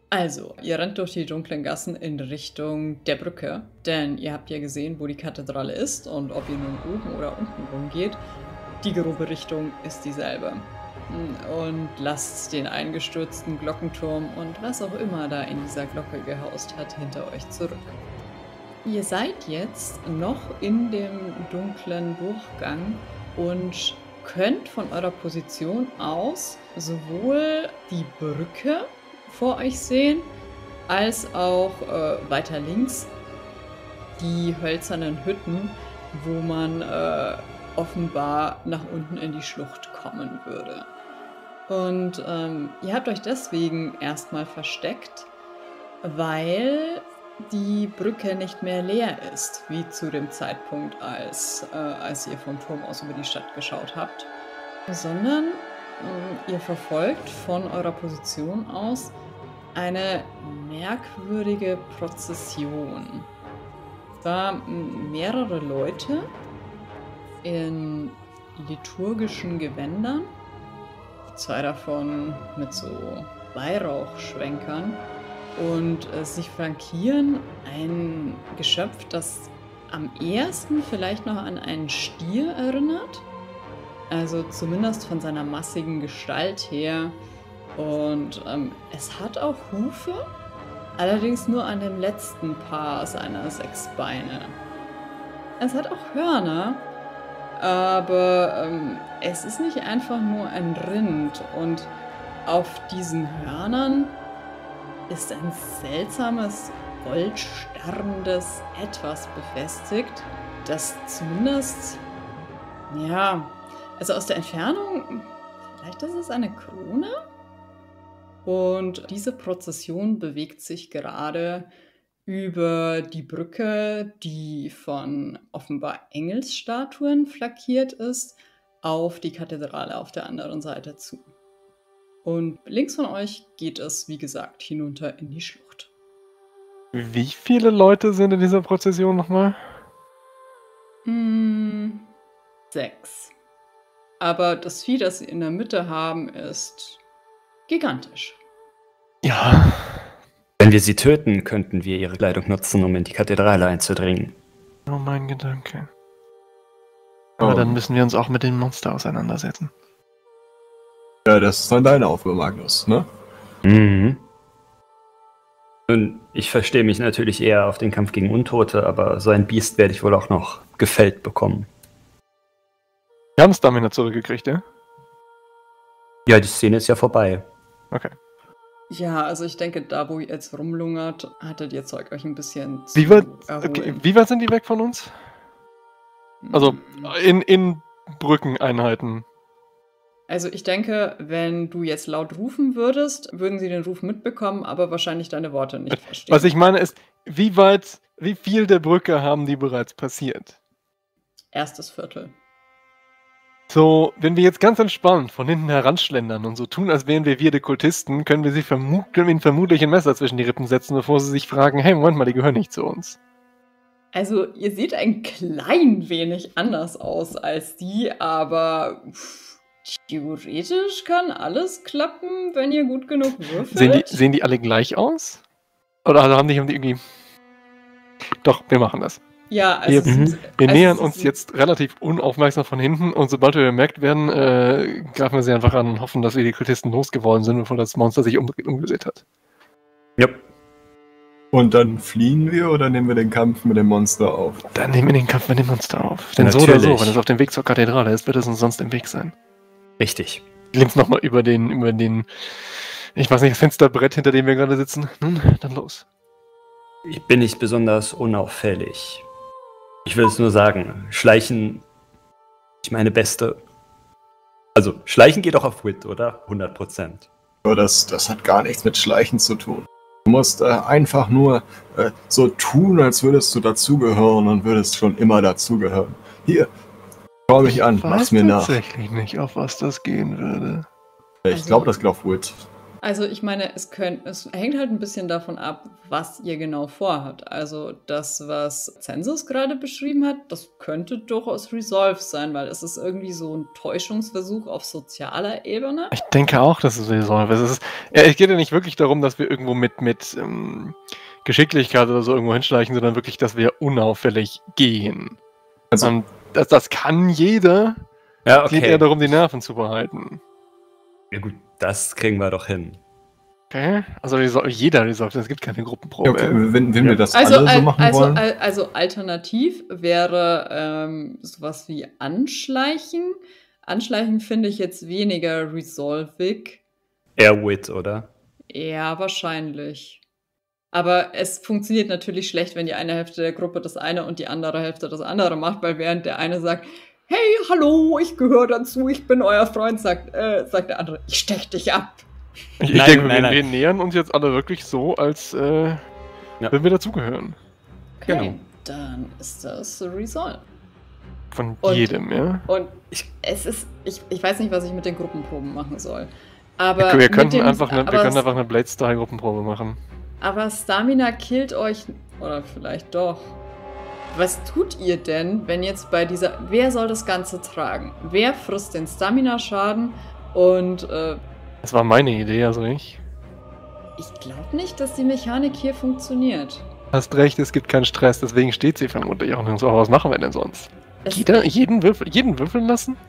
Also, ihr rennt durch die dunklen Gassen in Richtung der Brücke, denn ihr habt ja gesehen, wo die Kathedrale ist und ob ihr nun oben oder unten rumgeht, die grobe Richtung ist dieselbe. Und lasst den eingestürzten Glockenturm und was auch immer da in dieser Glocke gehaust hat, hinter euch zurück. Ihr seid jetzt noch in dem dunklen Durchgang und könnt von eurer Position aus sowohl die Brücke vor euch sehen, als auch weiter links die hölzernen Hütten, wo man offenbar nach unten in die Schlucht kommen würde. Und ihr habt euch deswegen erstmal versteckt, weil die Brücke nicht mehr leer ist, wie zu dem Zeitpunkt, als ihr vom Turm aus über die Stadt geschaut habt, sondern ihr verfolgt von eurer Position aus eine merkwürdige Prozession. Da mehrere Leute in liturgischen Gewändern, zwei davon mit so Weihrauchschwenkern, und sich flankieren ein Geschöpf, das am ehesten vielleicht noch an einen Stier erinnert. Also zumindest von seiner massigen Gestalt her. Und es hat auch Hufe, allerdings nur an dem letzten Paar seiner 6 Beine. Es hat auch Hörner, aber es ist nicht einfach nur ein Rind. Und auf diesen Hörnern ist ein seltsames, goldstarrendes Etwas befestigt, das zumindest, ja, also aus der Entfernung, vielleicht ist es eine Krone? Und diese Prozession bewegt sich gerade über die Brücke, die von offenbar Engelsstatuen flankiert ist, auf die Kathedrale auf der anderen Seite zu. Und links von euch geht es, wie gesagt, hinunter in die Schlucht. Wie viele Leute sind in dieser Prozession nochmal? 6. Aber das Vieh, das sie in der Mitte haben, ist gigantisch. Ja. Wenn wir sie töten, könnten wir ihre Kleidung nutzen, um in die Kathedrale einzudringen. Oh, mein Gedanke. Aber dann müssen wir uns auch mit dem Monster auseinandersetzen. Ja, das ist dann deine Aufgabe, Magnus, ne? Mhm. Und ich verstehe mich natürlich eher auf den Kampf gegen Untote, aber so ein Biest werde ich wohl auch noch gefällt bekommen. Wir haben Stamina zurückgekriegt, ja? Ja, die Szene ist ja vorbei. Okay. Ja, also ich denke, da wo ihr jetzt rumlungert, hattet ihr Zeug euch ein bisschen zu Wie weit erholen. sind die weg von uns? Also in Brückeneinheiten. Also ich denke, wenn du jetzt laut rufen würdest, würden sie den Ruf mitbekommen, aber wahrscheinlich deine Worte nicht verstehen. Was ich meine ist, wie viel der Brücke haben die bereits passiert? Erstes Viertel. So, wenn wir jetzt ganz entspannt von hinten heranschlendern und so tun, als wären wir die Kultisten, können wir ihnen vermutlich ein Messer zwischen die Rippen setzen, bevor sie sich fragen, hey, Moment mal, die gehören nicht zu uns. Also ihr seht ein klein wenig anders aus als die, aber theoretisch kann alles klappen, wenn ihr gut genug würfelt. Sehen die alle gleich aus? Oder haben die irgendwie... Doch, wir machen das. Ja, also wir nähern uns jetzt relativ unaufmerksam von hinten und sobald wir bemerkt werden, greifen wir sie einfach an und hoffen, dass wir die Kultisten losgeworden sind, bevor das Monster sich umgedreht hat. Ja. Und dann fliehen wir oder nehmen wir den Kampf mit dem Monster auf? Dann nehmen wir den Kampf mit dem Monster auf. Denn Natürlich. so oder so, wenn es auf dem Weg zur Kathedrale ist, wird es uns sonst im Weg sein. Richtig. Links nochmal über den, ich weiß nicht, das Fensterbrett, hinter dem wir gerade sitzen. Nun, dann los. Ich bin nicht besonders unauffällig. Ich will es nur sagen, Schleichen, ich meine Beste. Also, Schleichen geht auch auf Wit, oder? 100%. Aber das hat gar nichts mit Schleichen zu tun. Du musst einfach nur so tun, als würdest du dazugehören und würdest schon immer dazugehören. Hier, schau mich an, mach's mir nach. Ich weiß tatsächlich nicht, auf was das gehen würde. Ich glaube, das geht auf Wit. Also ich meine, es hängt halt ein bisschen davon ab, was ihr genau vorhabt. Also das, was Census gerade beschrieben hat, das könnte durchaus Resolve sein, weil es ist irgendwie so ein Täuschungsversuch auf sozialer Ebene. Ich denke auch, dass es Resolve ist. Es geht ja nicht wirklich darum, dass wir irgendwo mit Geschicklichkeit oder so irgendwo hinschleichen, sondern wirklich, dass wir unauffällig gehen. Also, Und das kann jeder. Ja, Es geht eher darum, die Nerven zu behalten. Ja gut, das kriegen wir doch hin. Okay? Also jeder Resolve, es gibt keine Gruppenprobe. okay, wenn wir das Also, alle so machen wollen. also alternativ wäre sowas wie Anschleichen. Anschleichen finde ich jetzt weniger resolvig. Eher Wit, oder? Ja, wahrscheinlich. Aber es funktioniert natürlich schlecht, wenn die eine Hälfte der Gruppe das eine und die andere Hälfte das andere macht, weil während der eine sagt, hey, hallo, ich gehöre dazu, ich bin euer Freund, sagt der andere, ich stech dich ab. Ich Nein, denke, nein, wir nein. nähern uns jetzt alle wirklich so, als wenn wir dazugehören. Okay, Genau. dann ist das Resolve. Von Und- jedem, ja. Und ich weiß nicht, was ich mit den Gruppenproben machen soll. Aber Wir mit könnten dem- einfach aber eine Blade-Style-Gruppenprobe machen. Aber Stamina killt euch, oder vielleicht doch. Was tut ihr denn, wenn jetzt bei dieser... Wer soll das Ganze tragen? Wer frisst den Stamina-Schaden? Und Das war meine Idee, also ich. ich glaube nicht, dass die Mechanik hier funktioniert. Hast recht, es gibt keinen Stress, deswegen steht sie vermutlich auch nirgends. Aber was machen wir denn sonst? Es- Jeden würfeln lassen?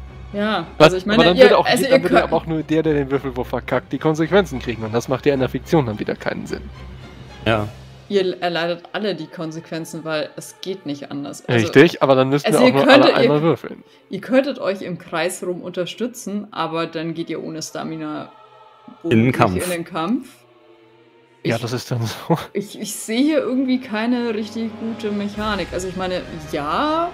Ja, also ich meine, aber dann würde ihr könnt... aber auch nur der den Würfelwurf verkackt, die Konsequenzen kriegen. Und das macht ja in der Fiktion dann wieder keinen Sinn. Ja. Ihr erleidet alle die Konsequenzen, weil es geht nicht anders. Also, Richtig, aber dann müssten also wir auch ihr nur könntet- alle einmal würfeln. Ihr könntet euch im Kreis rum unterstützen, aber dann geht ihr ohne Stamina In den womöglich Kampf. In den Kampf. Ja, Ich- das ist dann so. Ich sehe hier irgendwie keine richtig gute Mechanik. Also ich meine, ja,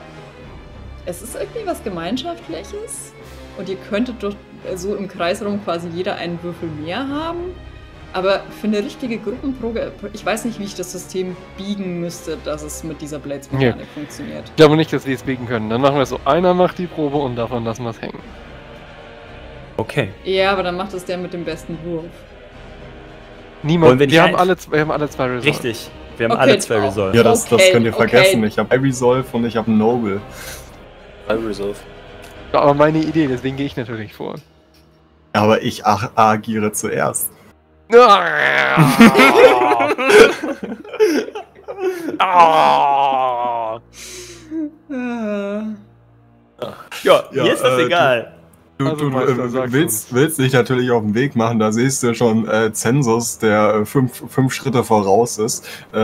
es ist irgendwie was Gemeinschaftliches und ihr könntet doch so im Kreis rum quasi jeder einen Würfel mehr haben. Aber für eine richtige Gruppenprobe, ich weiß nicht, wie ich das System biegen müsste, dass es mit dieser Blades-Mechanik funktioniert. Ich glaube nicht, dass wir es biegen können. Dann machen wir es so, einer macht die Probe und davon lassen wir es hängen. Okay. Ja, aber dann macht es der mit dem besten Wurf. Niemand, Wollen wir nicht wir haben ein- alle zwei Resolve. Richtig. Wir haben Okay, alle zwei oh. Resolve. Ja, das Okay, könnt ihr okay. vergessen. Ich habe Resolve und ich habe Noble. Resolve. Ja, aber meine Idee, deswegen gehe ich natürlich vor. Aber ich agiere zuerst. Ah! Ja, Ja, mir ist das egal. Du, Also, du Meister, sag's willst dich natürlich auf den Weg machen, da siehst du schon Census, der fünf Schritte voraus ist,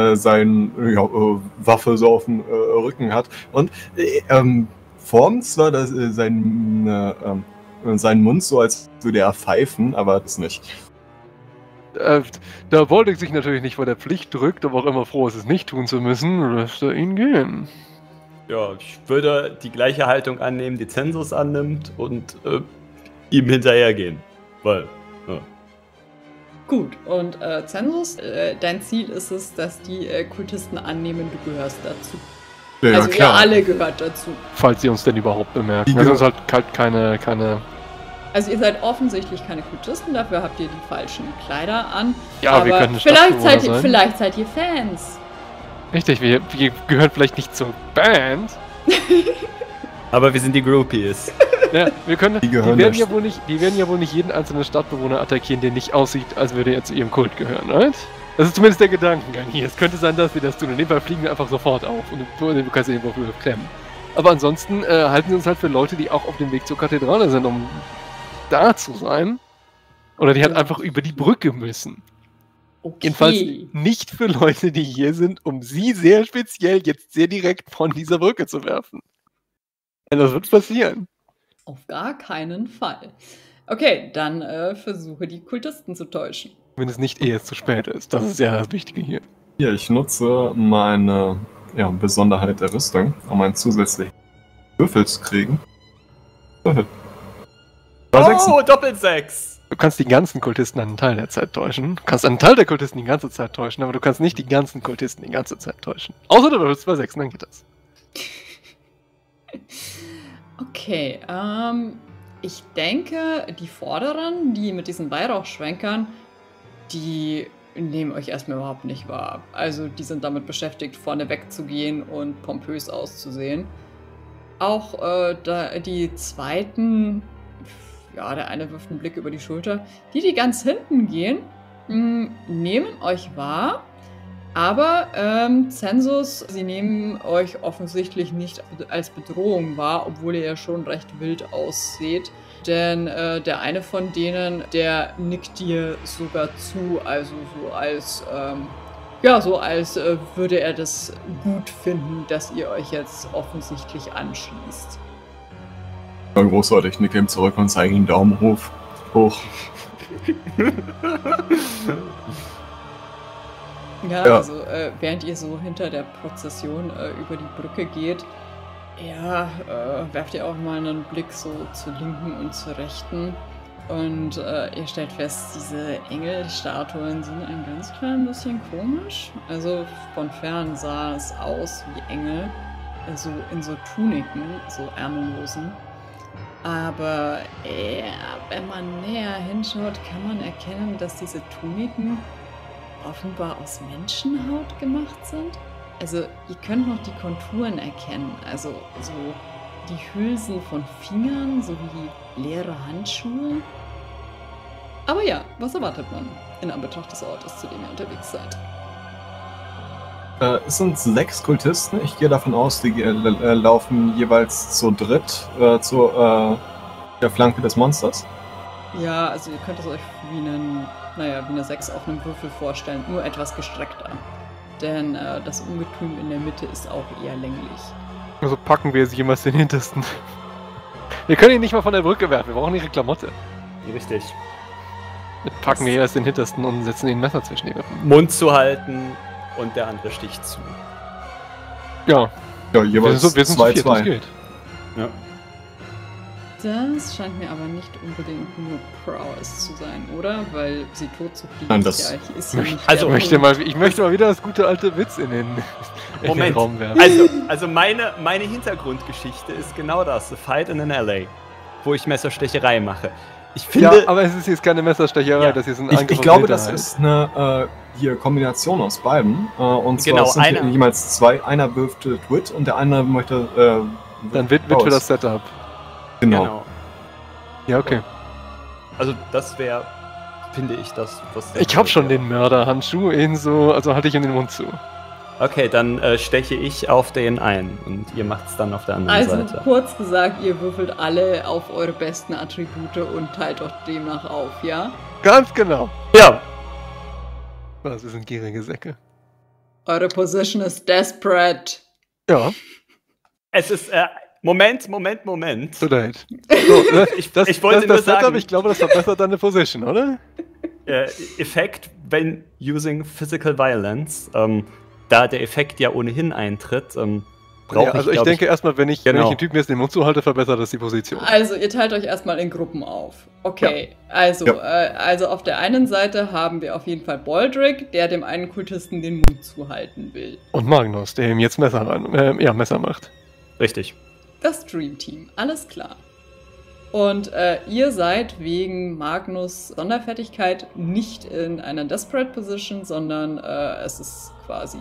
Waffe so auf dem Rücken hat und formt zwar seinen Mund so, als würde er pfeifen, aber das nicht. Da Voldic sich natürlich nicht vor der Pflicht drückt, aber auch immer froh ist, es nicht tun zu müssen, lässt er ihn gehen. Ja, ich würde die gleiche Haltung annehmen, die Census annimmt und ihm hinterhergehen. Weil, ja. Gut, und Census, dein Ziel ist es, dass die Kultisten annehmen, du gehörst dazu. Ja, Also ihr alle gehört dazu. Falls sie uns denn überhaupt bemerken. Die Das ist halt keine Also ihr seid offensichtlich keine Kultisten, dafür habt ihr die falschen Kleider an. Ja, wir aber können vielleicht seid ihr Fans. Richtig, wir gehören vielleicht nicht zur Band. Aber wir sind die Groupies. Ja, wir können, Die die, gehören werden der ja wohl nicht, die werden ja wohl nicht jeden einzelnen Stadtbewohner attackieren, der nicht aussieht, als würde er zu ihrem Kult gehören, right? Das ist zumindest der Gedankengang hier. Es könnte sein, dass wir das tun. In dem Fall fliegen wir einfach sofort auf und du kannst den Wurf klemmen. Aber ansonsten halten sie uns halt für Leute, die auch auf dem Weg zur Kathedrale sind, um da zu sein. Oder die halt einfach über die Brücke müssen. Okay. Jedenfalls nicht für Leute, die hier sind, um sie sehr speziell jetzt sehr direkt von dieser Brücke zu werfen. Denn das wird passieren. Auf gar keinen Fall. Okay, dann versuche die Kultisten zu täuschen. Wenn es nicht ehe es zu spät ist. Das ist ja das Wichtige hier. Hier, ich nutze meine Besonderheit der Rüstung, um einen zusätzlichen Würfel zu kriegen. Würfel. Oh, Doppelsechs! Du kannst die ganzen Kultisten einen Teil der Zeit täuschen. Du kannst einen Teil der Kultisten die ganze Zeit täuschen, aber du kannst nicht die ganzen Kultisten die ganze Zeit täuschen. Außer du würfelst 2 Sechsen, dann geht das. Okay, ich denke, die Vorderen, die mit diesen Weihrauchschwenkern, die nehmen euch erstmal überhaupt nicht wahr. Also die sind damit beschäftigt, vorne wegzugehen und pompös auszusehen. Auch die zweiten, ja, der eine wirft einen Blick über die Schulter, die ganz hinten gehen, nehmen euch wahr, aber Zensus, sie nehmen euch offensichtlich nicht als Bedrohung wahr, obwohl ihr ja schon recht wild ausseht. Denn der eine von denen, der nickt dir sogar zu, also so als würde er das gut finden, dass ihr euch jetzt offensichtlich anschließt. Ja, großartig, ich nicke ihm zurück und zeige ihm einen Daumen hoch. Ja, also während ihr so hinter der Prozession über die Brücke geht, werft ihr auch mal einen Blick so zur linken und zur rechten und ihr stellt fest, diese Engelstatuen sind ein ganz klein bisschen komisch. Also von fern sah es aus wie Engel, also in so Tuniken, so ärmellosen. Aber wenn man näher hinschaut, kann man erkennen, dass diese Tuniken offenbar aus Menschenhaut gemacht sind. Also ihr könnt noch die Konturen erkennen, also so die Hülsen von Fingern sowie leere Handschuhe. Aber ja, was erwartet man in Anbetracht des Ortes, zu dem ihr unterwegs seid? Es sind 6 Kultisten. Ich gehe davon aus, die laufen jeweils zu dritt zur der Flanke des Monsters. Ja, also ihr könnt es euch wie eine 6 auf einem Würfel vorstellen, nur etwas gestreckter. Denn das Ungetüm in der Mitte ist auch eher länglich. Also packen wir jetzt jemals den Hintersten. Wir können ihn nicht mal von der Brücke werfen, wir brauchen ihre Klamotte. Richtig. Jetzt packen wir erst den Hintersten und setzen den Messer zwischen die Rippen. Mund zu halten und der andere sticht zu. Ja. Ja, jeweils wir sind 2-2. das gilt. Ja. Das scheint mir aber nicht unbedingt nur Prowess zu sein, oder? Weil sie tot zu kriegen Nein, das ist ja nicht also der Ich möchte mal wieder das gute alte Witz in den Raum werfen. Also meine Hintergrundgeschichte ist genau das, The Fight in an Alley, wo ich Messerstecherei mache. Ich finde, ja, aber es ist jetzt keine Messerstecherei, Ja. das ist ein Ich glaube, das ist eine Kombination aus beiden. Und zwar Genau, sind einer- jemals 2. Einer wirft Wit und der andere möchte. Dann wird für das Setup. Genau. Ja, okay. Also das wäre, finde ich, das, was... Ich hab schon den Mörderhandschuh also halte ich in den Mund zu. Okay, dann steche ich auf den ein und ihr macht's dann auf der anderen Also Seite. kurz gesagt, ihr würfelt alle auf eure besten Attribute und teilt doch demnach auf, ja? Ganz genau. Ja, Was, wir sind gierige Säcke. Eure Position ist desperate. Ja, es ist... Moment. so leid. So, Ich wollte nur Setup, sagen- ich glaube, das verbessert deine Position, oder? Effekt, wenn using physical violence, da der Effekt ja ohnehin eintritt, brauche Ja, also ich glaub denke erstmal, wenn ich Genau. den Typen jetzt den Mund zuhalte, verbessert das die Position. Also ihr teilt euch erstmal in Gruppen auf. Okay, also auf der einen Seite haben wir auf jeden Fall Baldric, der dem einen Kultisten den Mund zuhalten will. Und Magnus, der ihm jetzt Messer macht. Richtig. Das Dream Team, alles klar. Und ihr seid wegen Magnus Sonderfertigkeit nicht in einer Desperate Position, sondern es ist quasi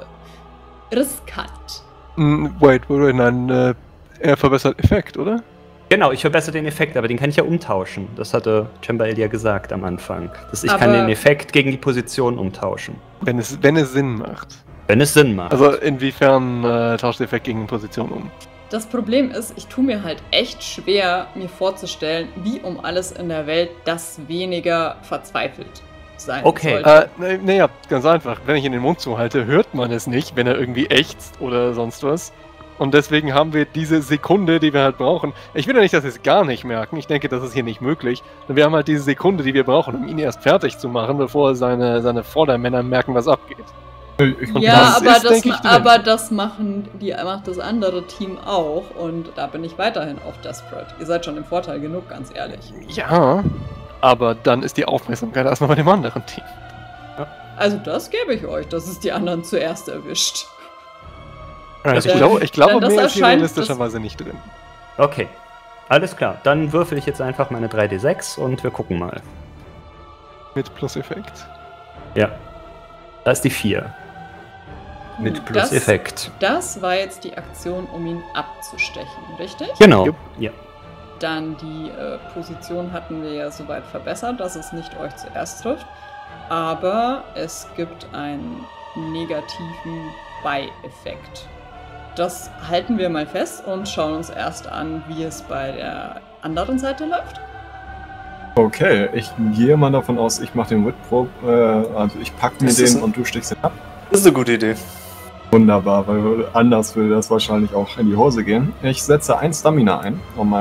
riskant. Wait, nein, er verbessert Effekt, oder? Genau, ich verbessere den Effekt, aber den kann ich ja umtauschen. Das hatte Chamberlain ja gesagt am Anfang. Ich kann Aber- den Effekt gegen die Position umtauschen. Wenn es Sinn macht. Wenn es Sinn macht. Also inwiefern tauscht der Effekt gegen Position um? Das Problem ist, ich tue mir halt echt schwer, mir vorzustellen, wie um alles in der Welt das weniger verzweifelt sein Okay. sollte. Naja, ganz einfach. Wenn ich in den Mund zuhalte, hört man es nicht, wenn er irgendwie ächzt oder sonst was. Und deswegen haben wir diese Sekunde, die wir halt brauchen. Ich will ja nicht, dass wir es gar nicht merken. Ich denke, das ist hier nicht möglich. Und wir haben halt diese Sekunde, die wir brauchen, um ihn erst fertig zu machen, bevor seine Vordermänner merken, was abgeht. Und Ja, das ist, denke ich, drin. aber das macht das andere Team auch und da bin ich weiterhin auf Desperate. Ihr seid schon im Vorteil genug, ganz ehrlich. Ja, aber dann ist die Aufmerksamkeit erstmal bei dem anderen Team. Also das gebe ich euch, dass es die anderen zuerst erwischt. Also Dann- ich glaube dann das mehr ist hier erscheint- realistischerweise nicht drin. Okay. alles klar. Dann würfel ich jetzt einfach meine 3d6 und wir gucken mal. Mit Plus-Effekt. Ja. Da ist die 4. Mit Plus-Effekt. Das war jetzt die Aktion, um ihn abzustechen, richtig? Genau. Jupp. Ja. Dann die Position hatten wir ja soweit verbessert, dass es nicht euch zuerst trifft. Aber es gibt einen negativen Beieffekt. Das halten wir mal fest und schauen uns erst an, wie es bei der anderen Seite läuft. Okay, ich gehe mal davon aus, ich mache den Wit-Probe, also ich packe mir den und du stichst ihn ab. Das ist eine gute Idee. Wunderbar, weil anders würde das wahrscheinlich auch in die Hose gehen. Ich setze 1 Stamina ein, um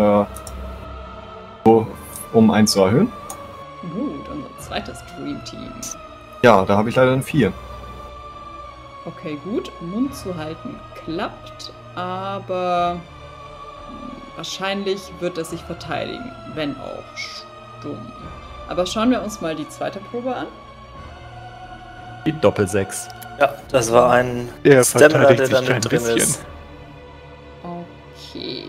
einen zu erhöhen. Gut, unser zweites Dream Team. Ja, da habe ich leider eine 4. Okay, gut. Mund zu halten klappt, aber wahrscheinlich wird er sich verteidigen, wenn auch stumm. Aber schauen wir uns mal die zweite Probe an. Die Doppel-6. Ja, das war ein Er Stamina, verteidigt der sich dann kein drin bisschen. ist. Okay.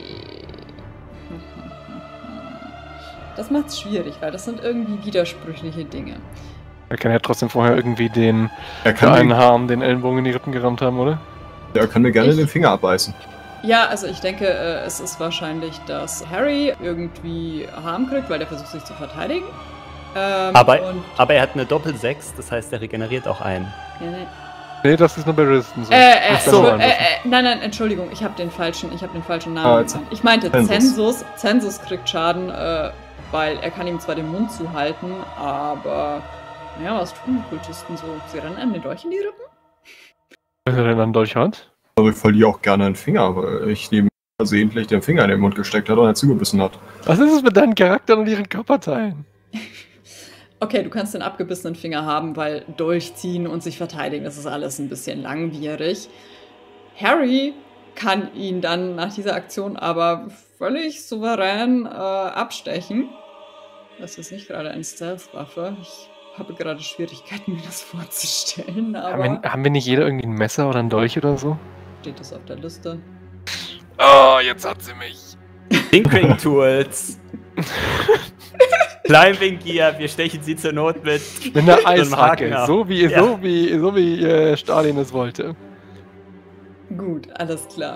Das macht's schwierig, weil das sind irgendwie widersprüchliche Dinge. Er kann ja trotzdem vorher irgendwie den Er für einen kann, Harm den Ellenbogen in die Rippen gerammt haben, oder? er kann mir gerne Ich- den Finger abbeißen. Ja, also ich denke, es ist wahrscheinlich, dass Harry irgendwie Harm kriegt, weil der versucht sich zu verteidigen. Aber und, er hat eine Doppel-6, das heißt, er regeneriert auch ein. nee. Nee, das ist nur bei Resistance so. Nicht bei So, normalen Waffen. nein, Entschuldigung, ich habe den falschen Namen jetzt genannt. Ich meinte Zensus. Zensus kriegt Schaden, weil er kann ihm zwar den Mund zuhalten, aber naja, was tun die Kultisten so? Sie rennen einem den Dolch in die Rippen? Was er denn an Dolch hat? Also ich verliere auch gerne einen Finger, weil ich ihm versehentlich den Finger in den Mund gesteckt hat und er zugebissen hat. Was ist es mit deinen Charakteren und ihren Körperteilen? Okay, du kannst den abgebissenen Finger haben, weil durchziehen und sich verteidigen, das ist alles ein bisschen langwierig. Harry kann ihn dann nach dieser Aktion aber völlig souverän abstechen. Das ist nicht gerade eine Stealth-Waffe. Ich habe gerade Schwierigkeiten, mir das vorzustellen, aber Haben wir nicht jeder irgendwie ein Messer oder ein Dolch oder so? steht das auf der Liste. Oh, jetzt hat sie mich. Tinkering Tools. Climbing Gear, wir stechen sie zur Not mit. Mit einer so einem Haken Eishacke, ab. so wie Ja. Stalin es wollte. Gut, alles klar.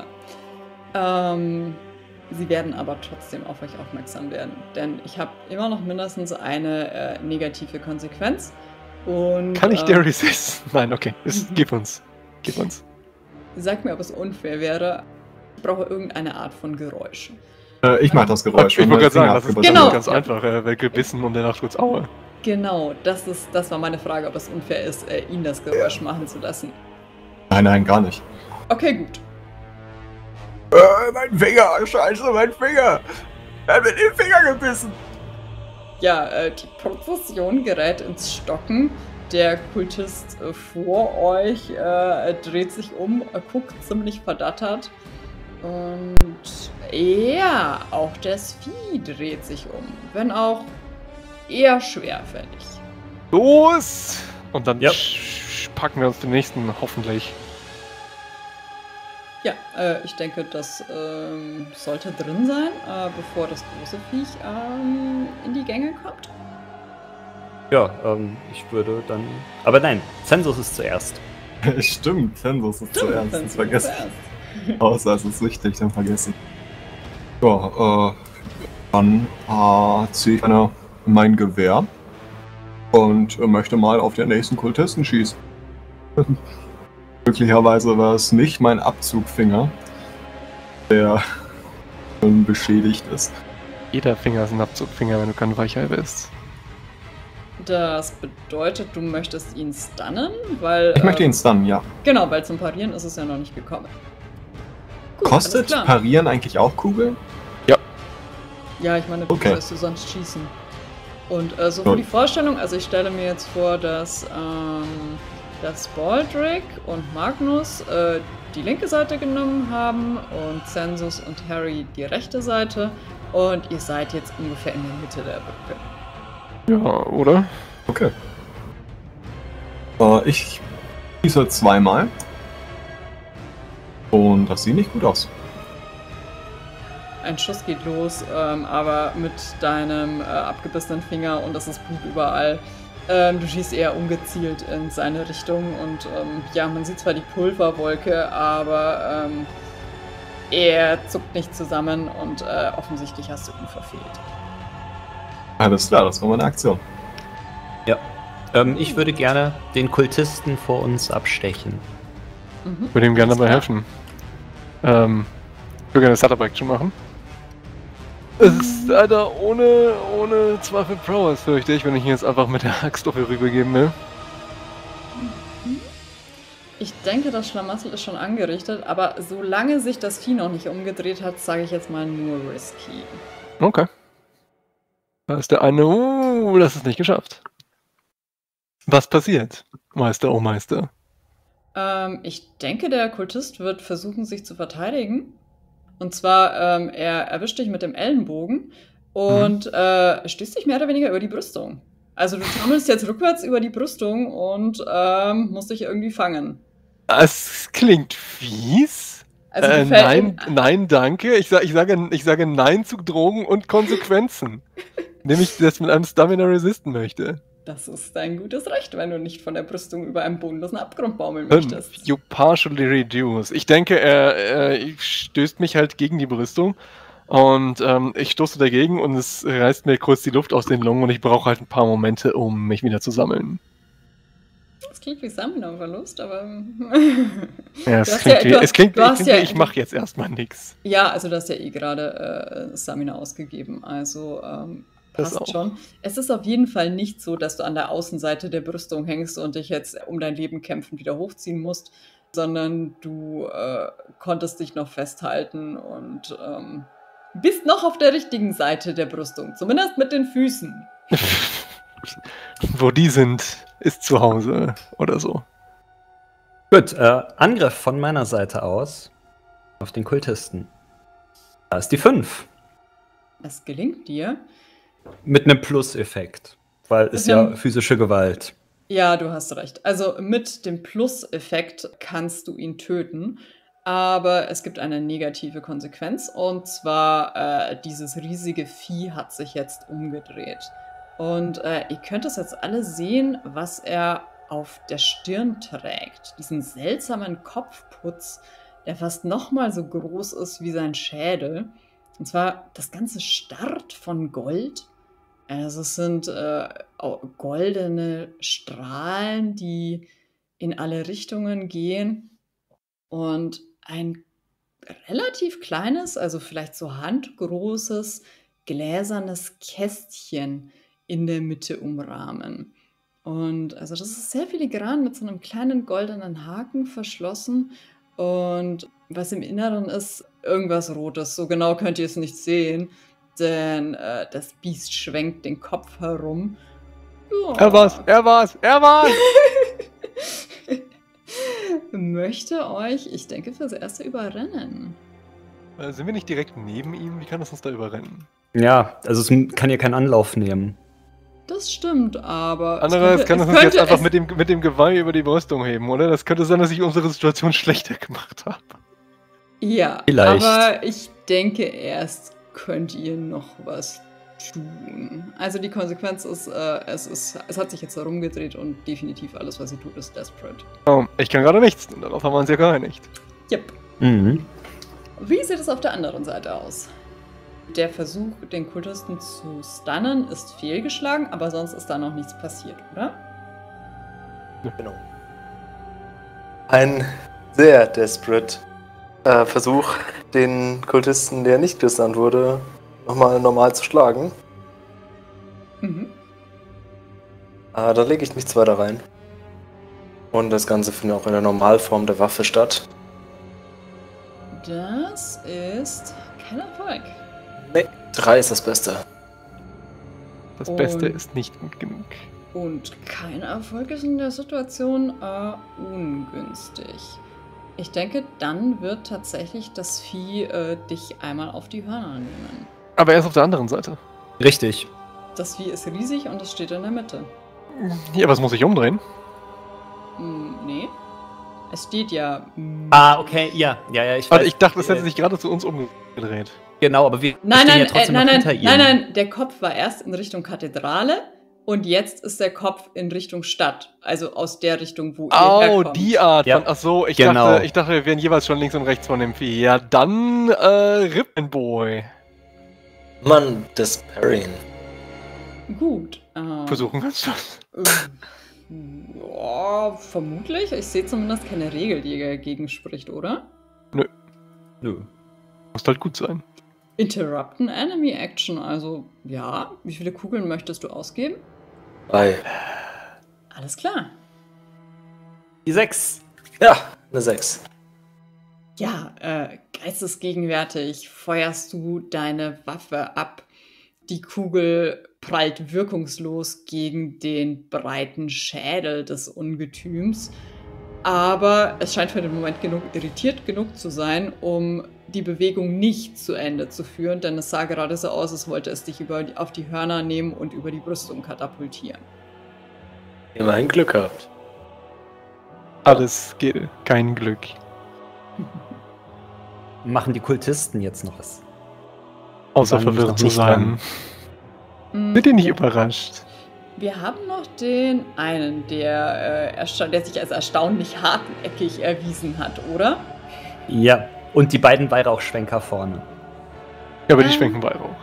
Sie werden aber trotzdem auf euch aufmerksam werden, denn ich habe immer noch mindestens eine negative Konsequenz. Und, Kann ich der resisten? Nein, okay. Gib uns. Sag mir, ob es unfair wäre. Ich brauche irgendeine Art von Geräusch. Ich mache das Geräusch. Ich wenn wollte mein gerade sagen, Finger das ist abgebissen Genau. wird. ganz einfach. Weil gebissen und danach tut's Aue. Genau, das war meine Frage, ob es unfair ist, ihn das Geräusch machen zu lassen. Nein, gar nicht. Okay, gut. Mein Finger! Scheiße, mein Finger! Er hat mir den Finger gebissen! Ja, die Prozession gerät ins Stocken. Der Kultist vor euch dreht sich um, guckt ziemlich verdattert. Und ja, auch das Vieh dreht sich um. Wenn auch eher schwerfällig. Los! Und dann Ja. packen wir uns den nächsten, hoffentlich. Ja, ich denke, das sollte drin sein, bevor das große Viech in die Gänge kommt. Ja, ich würde dann. Aber nein, Zensus ist zuerst. Stimmt, Zensus ist zuerst. Dann Das sind wir vergessen. zuerst. Außer es ist wichtig, dann vergessen. Ja, dann ziehe ich mein Gewehr und möchte mal auf den nächsten Kultisten schießen. Glücklicherweise war es nicht mein Abzugfinger, der schon beschädigt ist. Jeder Finger ist ein Abzugfinger, wenn du kein Weichei bist. Das bedeutet, du möchtest ihn stunnen, weil... Ich möchte ihn stunnen, ja. Genau, weil zum Parieren ist es ja noch nicht gekommen. Gut, Kostet alles klar. Parieren eigentlich auch Kugeln? Ja, ich meine, du Okay. wirst du sonst schießen. Und so für Gut. die Vorstellung, also ich stelle mir jetzt vor, dass Baldric und Magnus die linke Seite genommen haben und Zensus und Harry die rechte Seite und ihr seid jetzt ungefähr in der Mitte der Brücke. Ja, oder? Okay. Ich schieße zweimal. Und das sieht nicht gut aus. ein Schuss geht los, aber mit deinem abgebissenen Finger und es ist Blut überall. Du schießt eher ungezielt in seine Richtung und ja, man sieht zwar die Pulverwolke, aber er zuckt nicht zusammen und offensichtlich hast du ihn verfehlt. Alles klar, das war meine Aktion. Ja. Ich würde gerne den Kultisten vor uns abstechen. Mhm. Würde ihm gerne Alles dabei klar. helfen. Ich würde gerne eine Setup-Action machen. Es ist leider ohne Zweifel Prowess, fürchte ich, wenn ich ihn jetzt einfach mit der Axt auf ihr rübergeben will. Ich denke, das Schlamassel ist schon angerichtet, aber solange sich das Vieh noch nicht umgedreht hat, sage ich jetzt mal nur risky. Okay. Da ist der eine, das ist nicht geschafft. Was passiert, Meister, oh Meister? Ich denke, der Kultist wird versuchen, sich zu verteidigen. Und zwar, er erwischt dich mit dem Ellenbogen und stößt dich mehr oder weniger über die Brüstung. Also du taumelst jetzt rückwärts über die Brüstung und musst dich irgendwie fangen. Es klingt fies. Also du fällst Nein, danke. Ich sage Nein zu Drogen und Konsequenzen. Nämlich, dass man einem Stamina resisten möchte. Das ist dein gutes Recht, wenn du nicht von der Brüstung über einen bodenlosen Abgrund baumeln möchtest. You partially reduce. Ich denke, er stößt mich halt gegen die Brüstung und ich stoße dagegen und es reißt mir kurz die Luft aus den Lungen und ich brauche halt ein paar Momente, um mich wieder zu sammeln. Das klingt wie Stamina-Verlust, aber... Ja, es klingt wie, ich mache jetzt erstmal nichts. Ja, also du hast ja eh gerade Stamina ausgegeben, also passt schon. Es ist auf jeden Fall nicht so, dass du an der Außenseite der Brüstung hängst und dich jetzt um dein Leben kämpfen wieder hochziehen musst, sondern du konntest dich noch festhalten und bist noch auf der richtigen Seite der Brüstung, zumindest mit den Füßen. Wo die sind, ist zu Hause oder so. Gut, Angriff von meiner Seite aus auf den Kultisten. Da ist die 5. Es gelingt dir. Mit einem Plus-Effekt, weil es ja physische Gewalt. Ja, du hast recht. Also mit dem Plus-Effekt kannst du ihn töten, aber es gibt eine negative Konsequenz und zwar dieses riesige Vieh hat sich jetzt umgedreht. Und ihr könnt es jetzt alle sehen, was er auf der Stirn trägt. Diesen seltsamen Kopfputz, der fast nochmal so groß ist wie sein Schädel. Und zwar das Ganze starrt von Gold. Also es sind goldene Strahlen, die in alle Richtungen gehen. Und ein relativ kleines, also vielleicht so handgroßes, gläsernes Kästchen in der Mitte umrahmen. Und also das ist sehr filigran mit so einem kleinen goldenen Haken verschlossen. Und was im Inneren ist, irgendwas Rotes. So genau könnt ihr es nicht sehen, denn das Biest schwenkt den Kopf herum. Ja. Er war's! Möchte euch, ich denke, fürs Erste überrennen. Sind wir nicht direkt neben ihm? Wie kann das uns da überrennen? Ja, also es kann ja keinen Anlauf nehmen. Das stimmt, aber... Andererseits kann es uns jetzt einfach mit dem Geweih über die Brüstung heben, oder? Das könnte sein, dass ich unsere Situation schlechter gemacht habe. Ja, vielleicht. Aber ich denke, erst könnt ihr noch was tun. Also die Konsequenz ist, es hat sich jetzt herumgedreht und definitiv alles, was sie tut, ist desperate. Oh, ich kann gerade nichts, und darauf haben wir uns ja geeinigt. Yep. Mhm. Wie sieht es auf der anderen Seite aus? Der Versuch, den Kultisten zu stunnen, ist fehlgeschlagen, aber sonst ist da noch nichts passiert, oder? Genau. Ein sehr desperate Versuch, den Kultisten, der nicht gestunt wurde, nochmal normal zu schlagen. Mhm. Da lege ich nichts weiter rein. Und das Ganze findet auch in der Normalform der Waffe statt. Das ist kein Erfolg. Nee, 3 ist das Beste. Das Beste ist nicht gut genug. Und kein Erfolg ist in der Situation ungünstig. Ich denke, dann wird tatsächlich das Vieh dich einmal auf die Hörner nehmen. Aber er ist auf der anderen Seite. Richtig. Das Vieh ist riesig und es steht in der Mitte. Ja, aber es muss sich umdrehen. Nee. Es steht ja... Ah, okay, ja, ich weiß. Warte, ich dachte, es hätte sich gerade zu uns umgedreht. Genau, aber wir Nein, stehen nein, ja trotzdem noch hinter ihr. nein, der Kopf war erst in Richtung Kathedrale und jetzt ist der Kopf in Richtung Stadt. Also aus der Richtung, wo ihr herkommt. Die Art Ja, von. Achso, ich genau. dachte, wir wären jeweils schon links und rechts von dem Vieh. Ja, dann, Rippenboy. Mann, Desperine. Gut. Versuchen wir es das. Ja, vermutlich. Ich sehe zumindest keine Regel, die dagegen spricht, oder? Nö. Muss halt gut sein. Interrupt an Enemy Action. Also, ja. Wie viele Kugeln möchtest du ausgeben? 3. Alles klar. Die 6. Ja, eine 6. Ja, geistesgegenwärtig feuerst du deine Waffe ab. Die Kugel prallt wirkungslos gegen den breiten Schädel des Ungetüms. Aber es scheint für den Moment irritiert genug zu sein, um die Bewegung nicht zu Ende zu führen, denn es sah gerade so aus, als wollte es dich auf die Hörner nehmen und über die Brüstung katapultieren. Immerhin Glück gehabt. Alles geht. Kein Glück. Machen die Kultisten jetzt noch was? Außer waren nämlich verwirrt noch zu nicht sein. Seid ihr nicht überrascht? Wir haben noch den einen, der sich als erstaunlich hartnäckig erwiesen hat, oder? Ja, und die beiden Weihrauchschwenker vorne. Ja, aber die schwenken Weihrauch.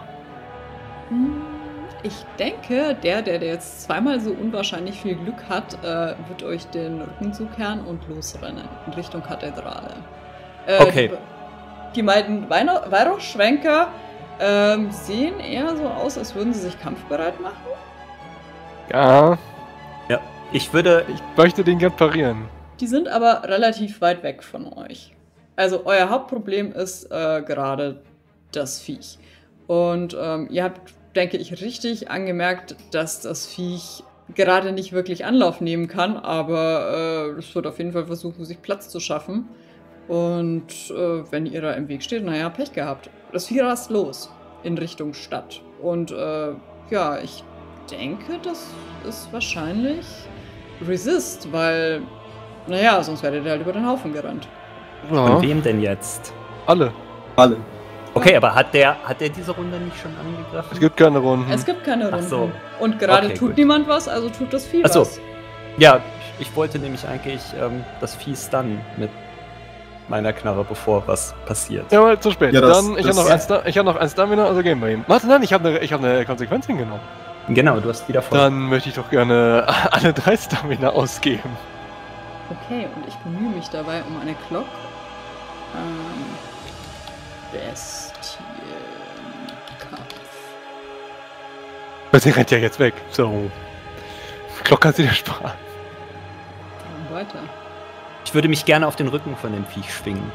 Ich denke, der jetzt zweimal so unwahrscheinlich viel Glück hat, wird euch den Rücken zukehren und losrennen in Richtung Kathedrale. Okay. Die beiden Weihrauchschwenker sehen eher so aus, als würden sie sich kampfbereit machen. Ja, Ja, ich möchte den gern parieren. Die sind aber relativ weit weg von euch. Also euer Hauptproblem ist gerade das Viech. Und ihr habt, denke ich, richtig angemerkt, dass das Viech gerade nicht wirklich Anlauf nehmen kann, aber es wird auf jeden Fall versuchen, sich Platz zu schaffen. Und wenn ihr da im Weg steht, naja, Pech gehabt. Das Vieh rast los in Richtung Stadt. Und ja, ich denke, das ist wahrscheinlich Resist, weil, naja, sonst werdet ihr halt über den Haufen gerannt. Ja, Von wem denn jetzt? alle. Alle. Okay, aber hat der diese Runde nicht schon angegriffen? Es gibt keine Runden. Es gibt keine Ach Runden. so. Und gerade Okay, tut gut. niemand was, also tut das Vieh Ach so. was. Ja, ich wollte nämlich eigentlich das Vieh stunnen mit meiner Knarre, bevor was passiert. Ja, aber zu spät. Ja, Dann, ich habe noch ein Stamina, also gehen wir ihm. Warte, nein, ich habe eine Konsequenz hingenommen. Genau, du hast wieder voll. Dann möchte ich doch gerne alle 3 Stamina ausgeben. Okay, und ich bemühe mich dabei um eine Glock. Bestienkampf. Weil sie rennt ja jetzt weg. So. Glock kann sie dir sparen. Warum weiter? Ich würde mich gerne auf den Rücken von dem Viech schwingen.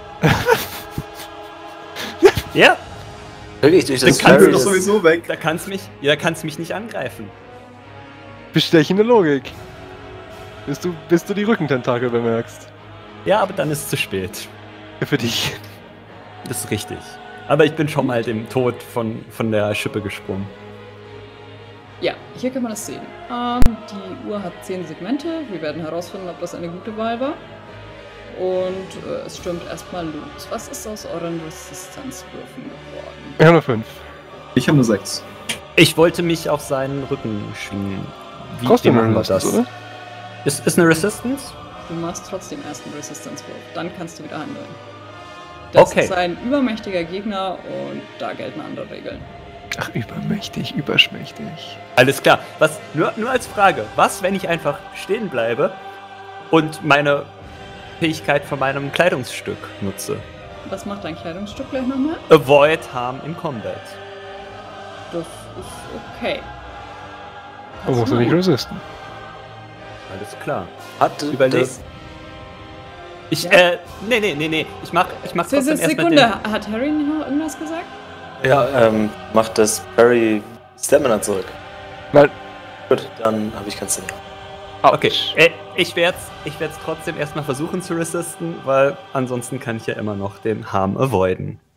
Ja, Wirklich durch Dann das kannst du Fairy doch ist- sowieso weg. da kannst mich nicht angreifen. Bestechende Logik. Bis du die Rückententakel bemerkst. Ja, aber dann ist es zu spät. Für dich. Das ist richtig. Aber ich bin schon mal dem Tod von der Schippe gesprungen. Ja, hier kann man das sehen. Die Uhr hat 10 Segmente. Wir werden herausfinden, ob das eine gute Wahl war. Und es stürmt erstmal los. Was ist aus euren Resistenzwürfen geworden? Ich habe nur 5. Ich habe eine 6. Ich wollte mich auf seinen Rücken schwingen. Kostet wie machen nur wir das, oder? Ist eine Resistance? Du machst trotzdem erst einen Resistenzwurf. Dann kannst du wieder handeln. Das Okay. ist ein übermächtiger Gegner und da gelten andere Regeln. Ach, übermächtig, überschmächtig. Alles klar. Was, nur als Frage. Was, wenn ich einfach stehen bleibe und meine Fähigkeit von meinem Kleidungsstück nutze? Was macht dein Kleidungsstück gleich nochmal? Avoid harm in combat. Das ist okay. Aber musst du nicht resisten. Alles klar. Hat Überleg. das, Ich, Ja. nee. Ich mach trotzdem erstmal Sekunde, den... hat Harry noch irgendwas gesagt? ja, macht das Barry Stamina zurück. Nein. Gut, dann habe ich kein Stamina. Okay, ich werd's trotzdem erstmal versuchen zu resisten, weil ansonsten kann ich ja immer noch den Harm avoiden.